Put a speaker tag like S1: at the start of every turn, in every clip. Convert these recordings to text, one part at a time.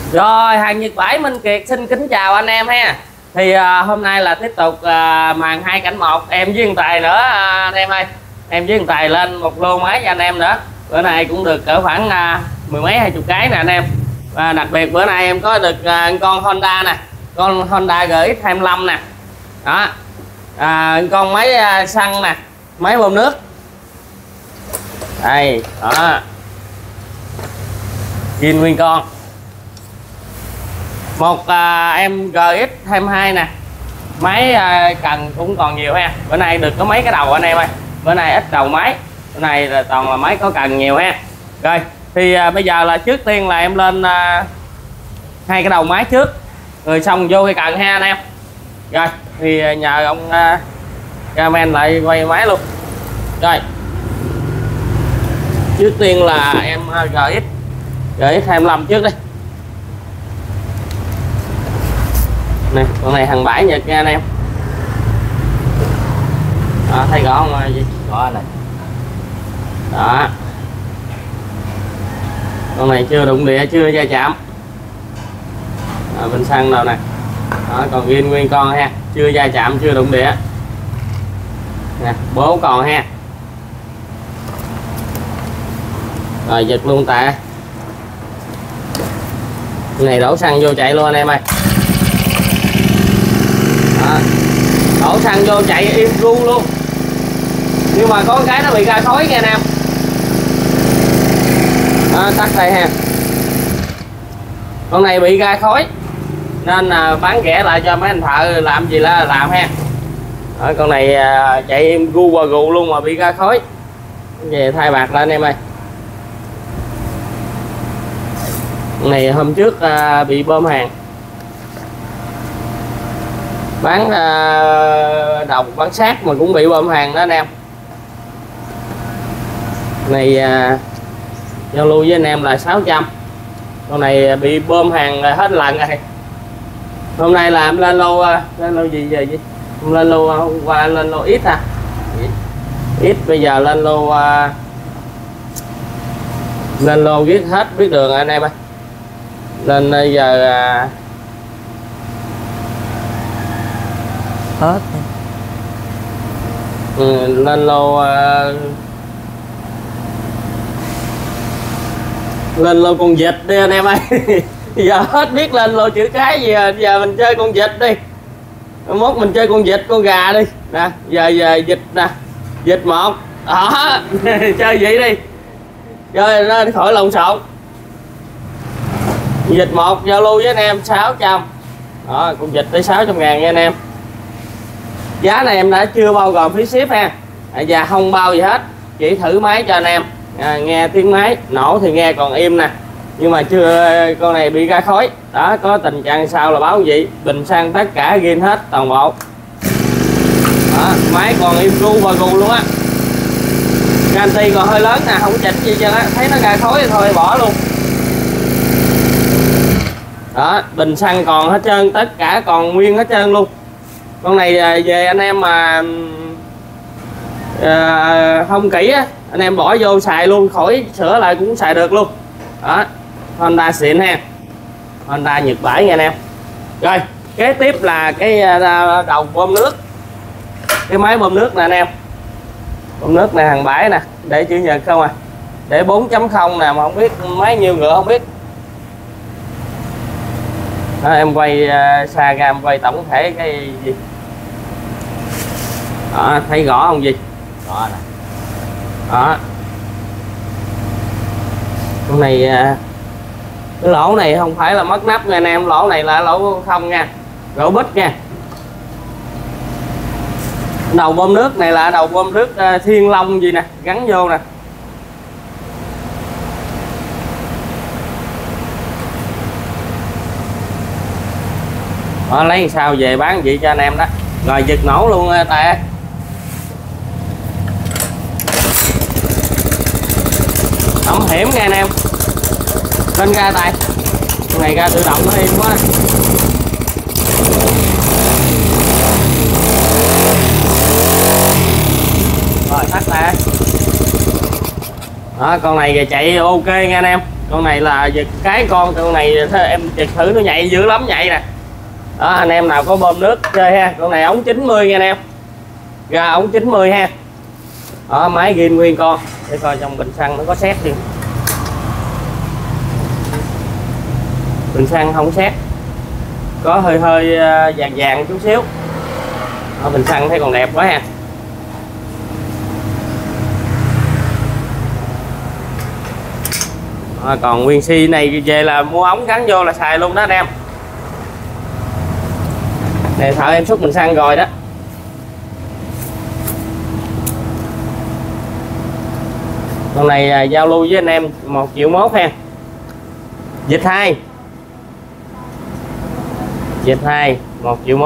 S1: Rồi, hàng Nhật Bãi Minh Kiệt xin kính chào anh em ha. Thì hôm nay là tiếp tục màn 2 cảnh 1 em với thằng Tài nữa anh em ơi. Em với thằng Tài lên một lô máy cho anh em nữa. Bữa nay cũng được cỡ khoảng mười mấy 20 cái nè anh em. Và đặc biệt bữa nay em có được con Honda nè, con Honda GX25 nè. Đó. Con máy xăng nè, máy bơm nước. Đây, đó. Zin nguyên con. Một em GX22 nè. Máy cần cũng còn nhiều ha. Bữa nay được có mấy cái đầu anh em ơi. Bữa nay ít đầu máy. Bữa nay là toàn là máy có cần nhiều ha. Rồi, thì bây giờ là trước tiên là em lên 2 cái đầu máy trước. Rồi xong vô cái cần ha anh em. Rồi, thì nhờ ông cameraman lại quay máy luôn. Rồi. Trước tiên là em GX25 trước đi. Này, con này hàng bãi Nhật nha anh em. Đó, thấy rõ không gì? Rõ này. Đó. Con này chưa đụng địa, chưa va chạm. Bình xăng đâu nè. Đó, còn zin nguyên con ha, chưa va chạm, chưa đụng địa. Nè, bố còn ha. Rồi giật luôn tạ. Này đổ xăng vô chạy luôn anh em ơi. Đó. Đổ xăng vô chạy im ru luôn. Nhưng mà có cái nó bị ra khói nha anh em. Đó, tắt đây ha. Con này bị ra khói nên bán rẻ lại cho mấy anh thợ làm gì là làm ha. Đó, con này chạy im gu qua gù luôn mà bị ra khói. Về thay bạc lên anh em ơi. Con này hôm trước bị bơm hàng. Bán đồng bán sát mà cũng bị bơm hàng đó anh em. Này giao lưu với anh em là 600. Con này bị bơm hàng hết lần rồi. Hôm nay là em lên lô gì giờ gì? Lên lô hôm qua lên lô ít à. Ít bây giờ lên lô viết hết biết đường anh em ơi. Lên bây giờ
S2: hết
S1: lên lô lên lô con vịt đi anh em ơi. Giờ hết biết lên lô chữ cái gì à. Giờ mình chơi con vịt đi, mốt mình chơi con vịt con gà đi nè. Giờ vịt nè, vịt 1 đó. Chơi vậy đi, chơi nó khỏi lộn xộn. Vịt 1 giao lưu với anh em 600. Đó, con vịt tới 600 ngàn nha anh em. Giá này em đã chưa bao gồm phí ship ha. Và không bao gì hết, chỉ thử máy cho anh em. Nghe tiếng máy nổ thì nghe còn im nè, nhưng mà chưa, con này bị ra khói. Đó, có tình trạng sao là báo gì. Bình xăng tất cả ghi hết toàn bộ. Đó, máy còn im ru và gù luôn á. Canxi còn hơi lớn nè, không chỉnh gì cho á, thấy nó ra khói thì thôi bỏ luôn. Đó, bình xăng còn hết trơn, tất cả còn nguyên hết trơn luôn. Con này về anh em mà không kỹ á, anh em bỏ vô xài luôn, khỏi sửa lại cũng xài được luôn. Đó, Honda xịn ha, Honda Nhật Bãi nha anh em. Rồi kế tiếp là cái đầu bơm nước, cái máy bơm nước nè anh em. Bơm nước này hàng bãi nè, để chữ Nhật không à, để 4.0 nè, mà không biết máy nhiêu ngựa không biết. Đó, em quay xa ra em quay tổng thể cái gì. Đó, thấy rõ không gì. Rõ nè. Đó, con này cái lỗ này không phải là mất nắp nha anh em, lỗ này là lỗ không nha, lỗ bít nha. Đầu bơm nước này là đầu bơm nước Thiên Long gì nè, gắn vô nè. Đó, lấy sao về bán vậy cho anh em đó. Rồi giật nổ luôn Tài ơi. Ẩm hiểm nha anh em. Lên ra Tài. Con này ra tự động nó im quá. Rồi tắt nè. Đó, con này chạy ok nha anh em. Con này là giật cái con này em giật thử nó nhạy dữ lắm, nhạy nè. Đó, anh em nào có bơm nước chơi ha. Con này ống 90 nha anh em, ra ống 90 ha. Đó, máy ghi nguyên con để coi trong bình xăng nó có xét đi. Bình xăng không xét, có hơi vàng vàng chút xíu. Đó, bình xăng thấy còn đẹp quá ha. Còn nguyên xi này về là mua ống gắn vô là xài luôn đó anh em. Này thợ em xúc bình xăng rồi đó. Con này giao lưu với anh em 1,1 triệu ha. Dịch 2 1,1 triệu.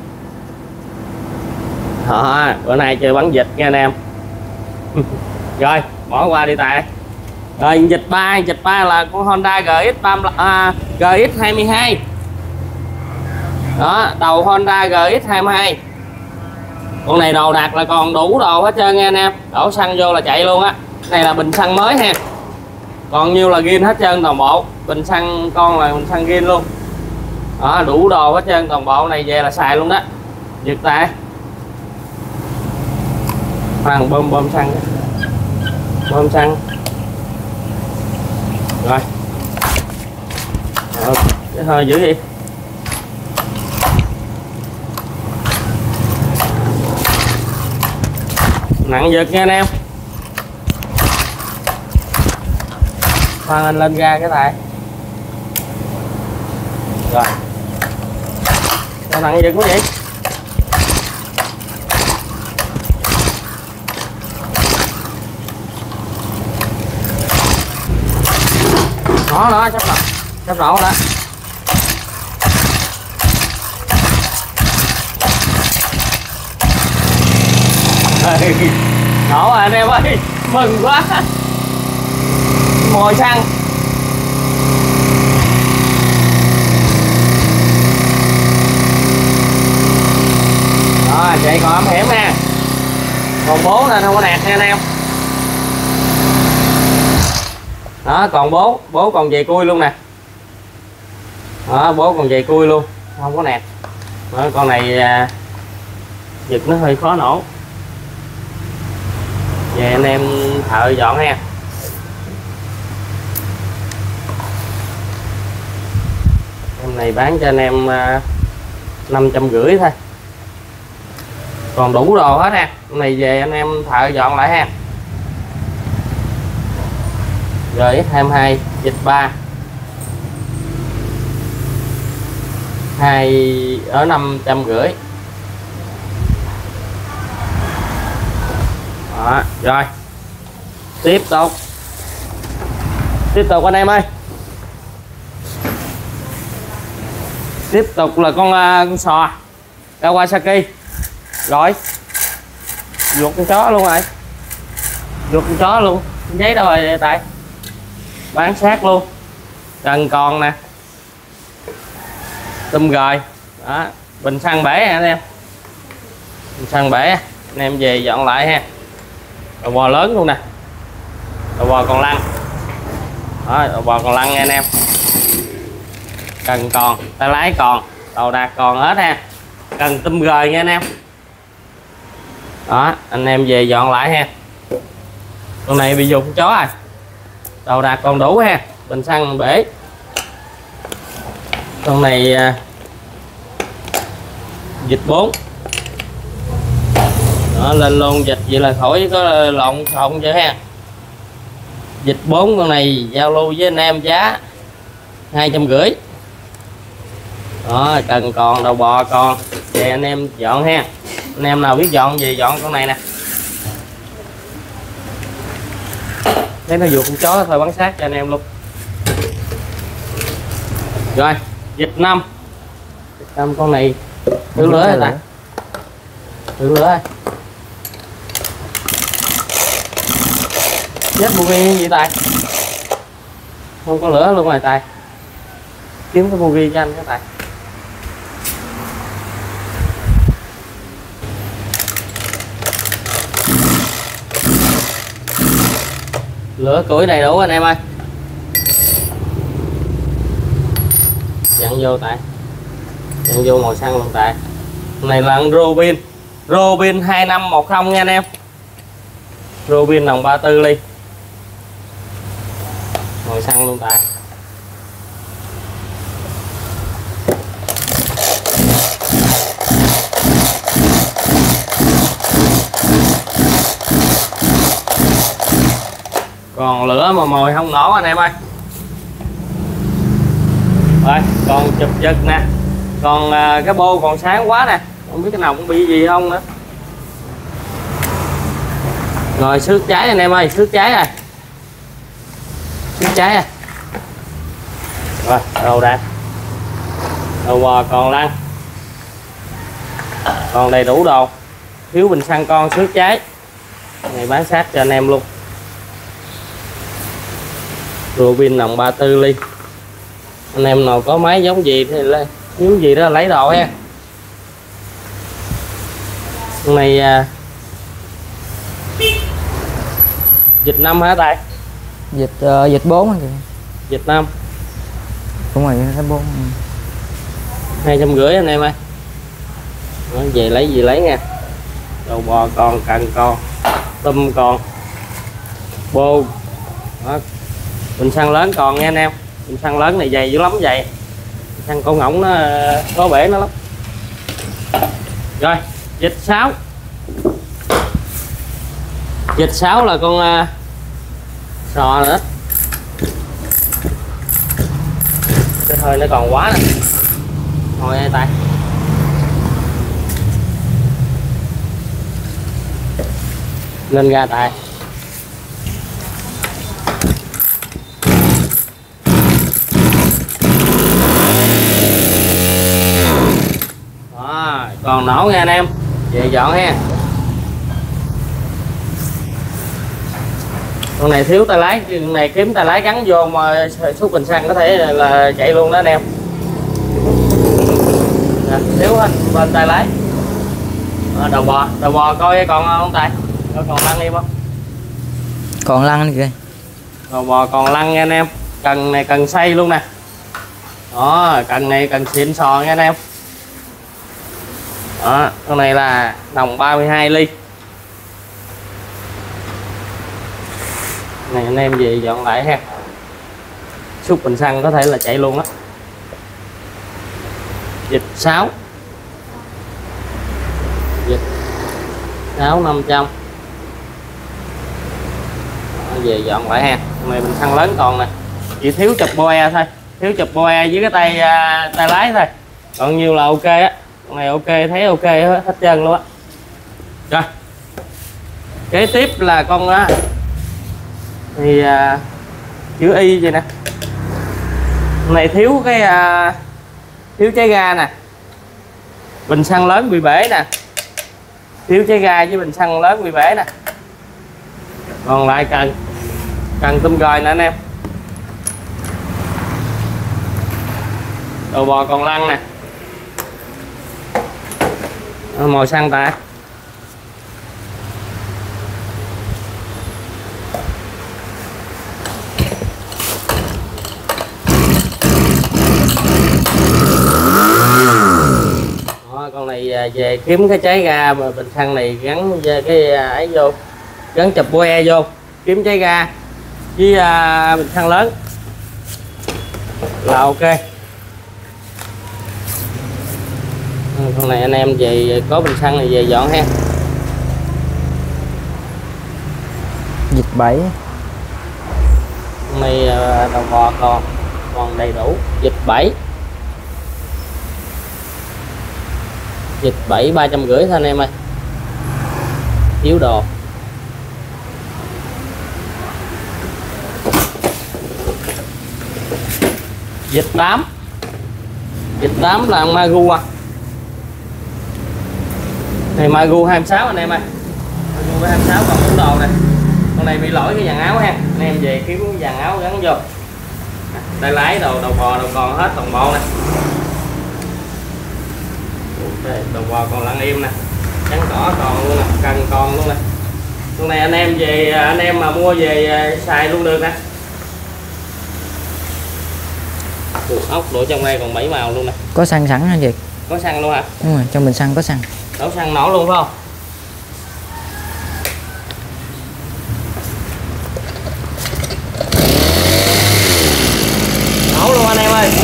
S1: Đó, bữa nay chơi bắn dịch nha anh em. Rồi bỏ qua đi Tài. Rồi dịch 3 là con Honda GX 22. Đó, đầu Honda GX 22. Con này đồ đạc là còn đủ đồ hết trơn nha anh em, đổ xăng vô là chạy luôn á. Này là bình xăng mới ha, còn nhiêu là zin hết trơn toàn bộ. Bình xăng con là bình xăng zin luôn. Đó, đủ đồ hết trơn toàn bộ, này về là xài luôn đó. Giật Tài khoan bơm xăng, bơm xăng rồi. Cái hơi dữ gì nặng giật nha anh em. Khoan anh lên ra cái Tài rồi. Sao nặng giật quá vậy? Đó sắp nổ đó. Nổ à anh em ơi, mừng quá. Mồi xăng. Đó, chạy còn ấm hiểm nha. Còn bố nên không có nạt nha anh em. Đó, còn bố còn về cui luôn nè. Đó, bố còn về cui luôn, không có nạt. Đó, con này giật nó hơi khó nổ. Về anh em thợ dọn ha. Em này bán cho anh em 550 thôi, còn đủ đồ hết ha. Con này về anh em thợ dọn lại ha. Rồi X22 dịch 3 2 ở 550. Đó, rồi tiếp tục anh em ơi. Tiếp tục là con sò Kawasaki. Rồi ruột con chó luôn rồi, ruột con chó luôn. Giấy đâu rồi Tài? Bán sát luôn. Cần còn nè, tùm rồi. Đó, bình xăng bể anh em, bình xăng bể anh em về dọn lại ha. Đầu bò lớn luôn nè, đầu bò còn lăn. Đó, đầu bò còn lăn nha anh em. Cần còn, tay lái còn, đầu đạc còn hết ha. Cần tùm rồi nha anh em. Đó, anh em về dọn lại ha. Con này bị dùng chó rồi, đầu đạc còn đủ ha. Bình xăng bể. Con này dịch 4. Đó, lên luôn dịch vậy là khỏi có lộn xộn vậy ha. Dịch 4 con này giao lưu với anh em giá 250. Đó, cần còn, đầu bò còn, về anh em dọn ha. Anh em nào biết dọn về dọn con này nè. Thấy nó vụt con chó thôi bắn sát cho anh em luôn. Rồi dịch 5 con này thử lửa rồi ta, thử lửa. Chết bugi gì Tài? Không có lửa luôn rồi Tài. Kiếm cái bugi cho anh cái Tài. Lửa củi đầy đủ anh em ơi. dặn vô tại, dặn vô màu xanh luôn tại. Này là Robin, Robin 2510 nha anh em. Robin đồng 34 ly, màu xanh luôn tại. Còn lửa mà mồi không nổ anh em ơi. Rồi còn chụp giật nè, còn cái bô còn sáng quá nè, không biết cái nào cũng bị gì không nữa. Rồi xước cháy anh em ơi, xước cháy rồi, xước cháy rồi. Rồi đầu đạn, đầu bò còn lăn, còn đầy đủ đồ, thiếu bình xăng con, xước cháy này bán sát cho anh em luôn. Robin đồng 34 ly. Anh em nào có máy giống gì thì giống gì đó lấy đồ ha. Con này dịch 5 hả Tài?
S2: Dịch 4 hả chị?
S1: Dịch 5.
S2: Đúng rồi, thấy 4.
S1: 250 anh em ơi. Đó, về lấy gì lấy nha. Đầu bò còn, cần còn, tôm còn, bô. Đó. Bình xăng lớn còn nha anh em. Bình xăng lớn này dày dữ lắm vậy. Bình xăng con ngỗng nó có bể nó lắm. Rồi, dịch 6. Dịch 6 là con sò nữa. Cái hơi nó còn quá nè. Thôi ai tay. Lên ra tay. Đó, còn nổ nha anh em. Về dọn ha. Con này thiếu tay lái, con này kiếm tay lái gắn vô mà xúc bình xăng có thể là chạy luôn đó anh em. Thiếu hết bên tay lái. Đầu bò coi còn không Tài? Còn lăn đi không?
S2: Còn lăn kìa.
S1: Đầu bò còn lăn nha anh em. Cần này cần xay luôn nè. Đó, cần này cần xịn sò nha anh em. Đó, con này là đồng 32 ly. Này anh em về dọn lại ha. Xúc bình xăng có thể là chạy luôn đó. Dịch 6. Dịch 6 500. Về dọn lại ha. Con này bình xăng lớn còn nè. Chỉ thiếu chụp boe thôi. Thiếu chụp boe với cái tay lái thôi. Còn nhiều là ok á. Con này ok, thấy ok hết trơn luôn á. Rồi. Kế tiếp là con thì chữ Y vậy nè. Con này thiếu cái thiếu cháy ga nè. Bình xăng lớn bị bể nè. Thiếu cháy ga với bình xăng lớn bị bể nè. Còn lại cần tôm gòi nè anh em. Đầu bò còn lăn nè. Màu xăng ta. Đó, con này về kiếm cái cháy ga mà bình xăng này gắn về cái ấy vô, gắn chụp que vô, kiếm cháy ga với bình xăng lớn là ok. Con này anh em về có bình xăng này về dọn ha.
S2: Dịch 7.
S1: Con này đầu bò còn đầy đủ. Dịch 7. Dịch 7 350 thôi anh em ơi. Thiếu đồ. Dịch 8. Dịch 8 là Magu à. Này Magu 26 anh em ơi. Magu 26 còn đủ đồ này. Con này bị lỗi cái dàn áo ha. Anh em về kiếm cái dàn áo gắn vô. Tay lái đầu bò đầu còn hết toàn bộ nè. Đầu bò còn lăn im nè. Trắng cỏ còn luôn nè, cần còn luôn nè. Con này anh em về anh em mà mua về xài luôn được nè. ốc đổ trong đây còn 7 màu luôn nè.
S2: Có xăng sẵn hả Việt?
S1: Có xăng luôn hả?
S2: Đúng rồi, trong bình xăng có xăng.
S1: Đổ xăng nổ luôn phải không? Nổ luôn anh em ơi.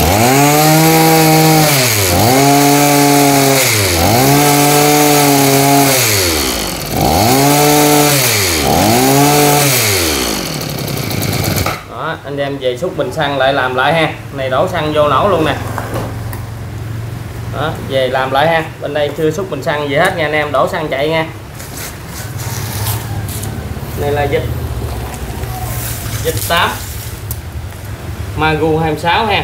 S1: Đó, anh em về xúc bình xăng lại làm lại ha. Này đổ xăng vô nổ luôn nè. Đó, về làm lại ha. Bên đây chưa xúc bình xăng gì hết nha anh em, đổ xăng chạy nha. Này là vịt 8 Magu 26 ha.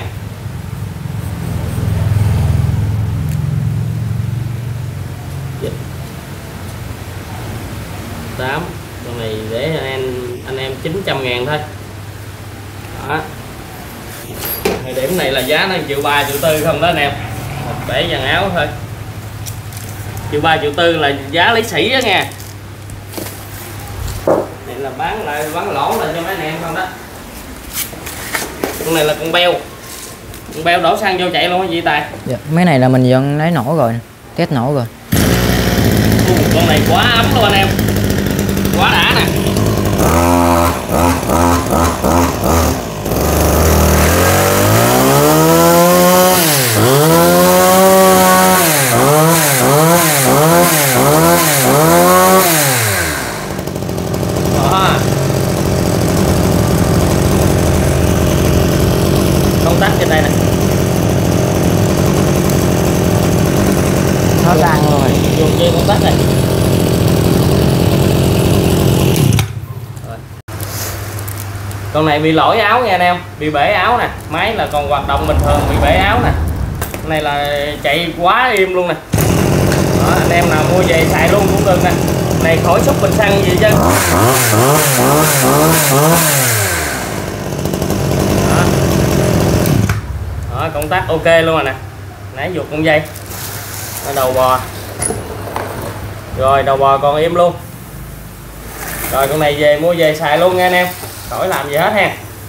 S1: Vịt 8 con này để anh em 900.000 thôi. Đó. Thời điểm này là giá nó 1.3 triệu 4 không đó anh em. Một bể dàn áo thôi. 1.3 triệu 4 là giá lấy sỉ đó nha. Này là bán lỗ lại cho mấy anh em không đó. Con này là con beo. Con beo đổ xăng vô chạy luôn hả chị Tài?
S2: Dạ, mấy này là mình dần lấy nổ rồi, test nổ rồi.
S1: Con này quá ấm luôn anh em. Quá đã nè. Công tắc trên đây nè.
S2: Nó đang rồi.
S1: Dùng dây công tắc này. Rồi. Con này bị lỗi áo nha anh em, bị bể áo nè, máy là còn hoạt động bình thường, bị bể áo nè. Con này là chạy quá im luôn nè. Đó, anh em nào mua về xài luôn cũng được nè. Này khỏi xúc bình xăng gì chứ. Đó, công tắc ok luôn rồi nè. Nãy vụt con dây. Đầu bò. Rồi đầu bò còn im luôn. Rồi con này về mua về xài luôn nha anh em, khỏi làm gì hết ha.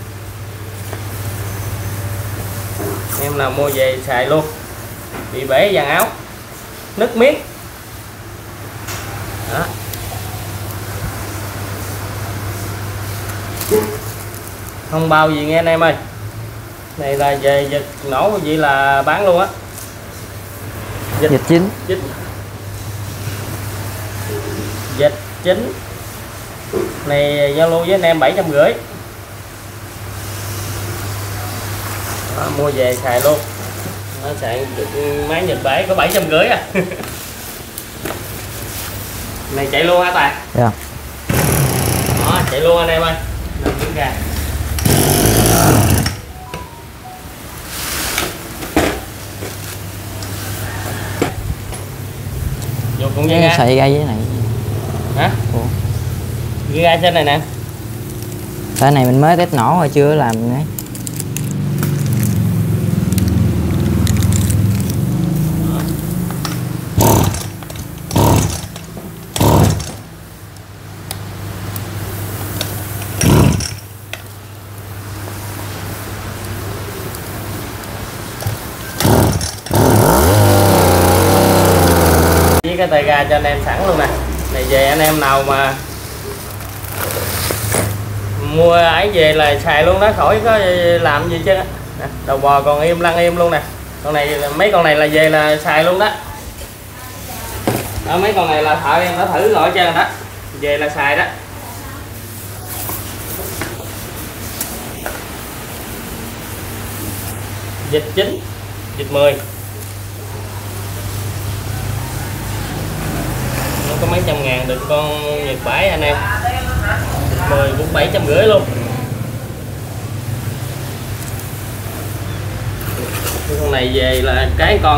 S1: Em nào mua về xài luôn. Bị bể dàn áo, nứt miếng. Đó. Không bao gì nghe anh em ơi. Này là về vịt nổ gì là bán luôn á.
S2: Vịt 9.
S1: Vịt 9 này giao lưu với anh em 750. Đó, mua về xài luôn. Nó xài được máy Nhật Bản có 750 à. Này chạy luôn hả Tài?
S2: Dạ.
S1: Đó, chạy luôn anh em ơi. Nằm đứng ra. Vô cũng dây ga.
S2: Sợi ga với này.
S1: Hả?
S2: Ủa?
S1: Dây ga trên này nè.
S2: Cái này mình mới test nổ rồi chưa làm nữa.
S1: Với cái tay ga cho anh em sẵn luôn nè. Này về anh em nào mà mua ấy về là xài luôn đó, khỏi có làm gì chứ. Nè, đầu bò còn im lăn im luôn nè. Con này mấy con này là về là xài luôn đó. Đó, mấy con này là thợ em đã thử rồi trơn đó, về là xài đó. Vịt 9, vịt 10. Nó có mấy trăm ngàn được con Nhật Bãi anh em. 10 cũng 750 luôn. Cái con này về là cái con.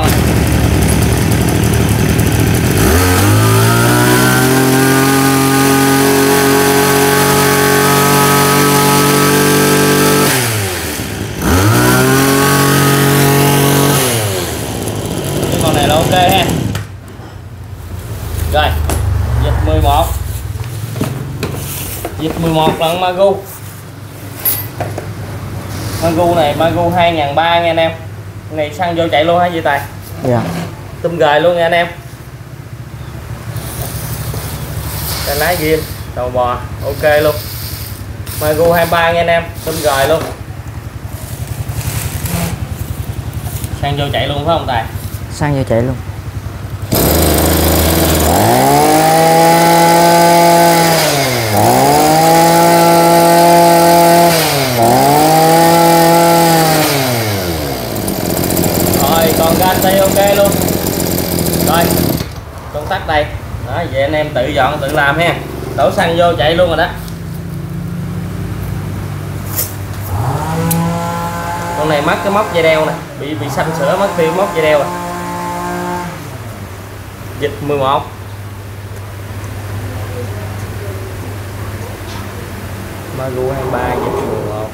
S1: Cái con này là ok ha. Rồi, vịt 11. Vịt 11 lần Magu. Magu này Magu 2003 nghe anh em. Này xăng vô chạy luôn hả chị Tài?
S2: Dạ.
S1: Tùm gời luôn nha anh em. Tay lái ghim, đầu bò ok luôn. Magu 23 nha anh em, tùm gời luôn. Xăng vô chạy luôn phải không Tài?
S2: Xăng vô chạy luôn.
S1: Rồi còn gan đây ok luôn. Rồi công tắc đây đó, vậy anh em tự dọn tự làm ha. Đổ xăng vô chạy luôn rồi đó. Con này mất cái móc dây đeo nè, bị xanh sữa mất tiêu móc dây đeo rồi. Dịch 11. Magu 23 dịch 11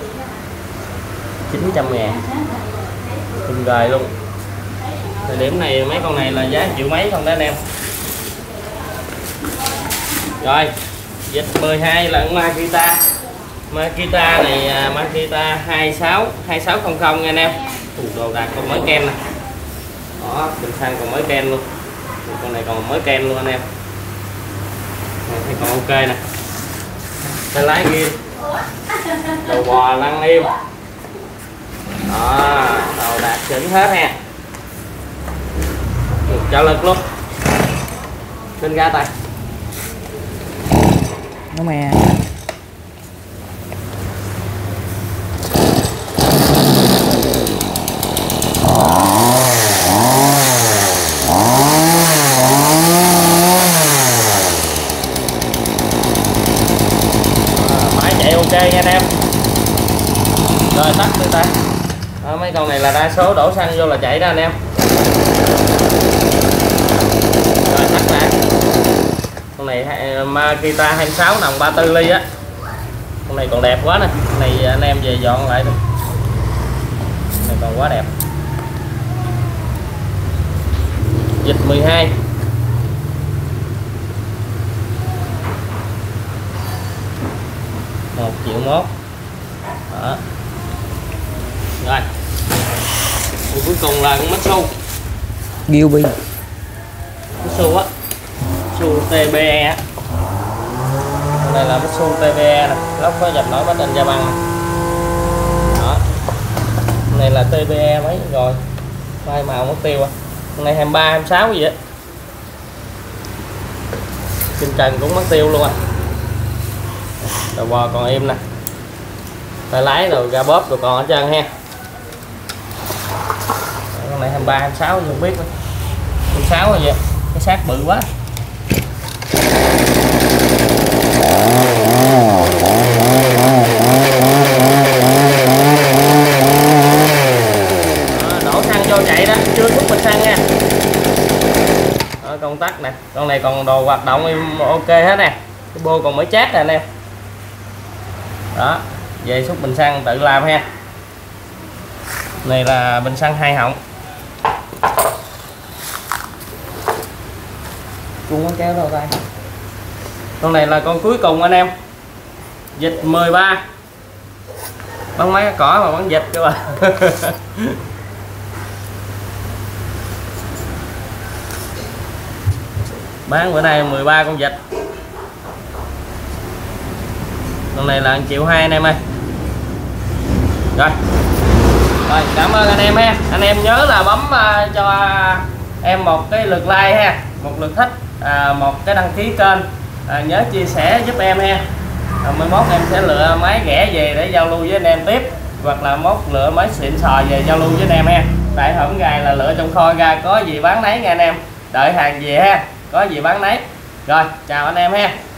S1: 900.000 cùng gời luôn. Thời điểm này mấy con này là giá triệu mấy không đó anh em. Rồi dịch 12 là Makita. Makita này Makita 2600 nha anh em. Đồ đạc còn mới ken nè. Đó, bình xăng còn mới ken luôn. Con này còn mới ken luôn anh em. Này còn ok nè. Tay lái ghim. Đầu bò lăn im. Đó, đầu đạt chuẩn hết ha. Trợ lực luôn. Lên ga Tài.
S2: Nó me.
S1: Máy chạy ok nha anh em. Rồi tắt đi Tài. Đó, mấy con này là đa số đổ xăng vô là chạy đó anh em. Rồi tắt lại. Con này Makita 26 nòng 34 ly á. Con này còn đẹp quá nè. Con này anh em về dọn lại thôi. Con này còn quá đẹp. Dịch 12. Một triệu mốt. Đó. Rồi. Cuối cùng là con Mitsu.
S2: Gilby.
S1: Mitsu á. Mitsu TBE á. Đây là Mitsu TBE nè, lốc có dập nổi bánh đèn da băng. Đó. Này là TBE mấy rồi. Phai màu mất tiêu à. Con này 23 26 gì á. Trên trần cũng mất tiêu luôn à. Đầu bò còn im nè. Tay lái rồi ga bóp rồi còn ở trơn ha. Con này 23 26 không biết nữa. 26 rồi vậy. Cái xác bự quá. Đó, đổ xăng vô chạy đó, chưa thúc bình xăng nha. Đó, công tắc nè, con này còn đồ hoạt động em ok hết nè. Cái bô còn mới chát nè anh em. Đó, về xúc bình xăng tự làm ha. Này là bình xăng 2 họng. Chuông có kéo đâu tay. Con này là con cuối cùng anh em. Dịch 13. Bắn mấy cái cỏ mà bắn dịch các bạn. Bán bữa nay 13 con vịt. Con này là 1,2 triệu anh em ơi. Rồi. Rồi cảm ơn anh em ha. Anh em nhớ là bấm cho em một cái lượt like ha, một lượt thích, một cái đăng ký kênh, nhớ chia sẻ giúp em ha. Mai mốt em sẽ lựa máy rẻ về để giao lưu với anh em tiếp, hoặc là mốt lựa máy xịn sò về giao lưu với anh em ha. Tại hổm gài là lựa trong kho ra, có gì bán nấy nha anh em, đợi hàng về ha, có gì bán nấy. Rồi chào anh em ha.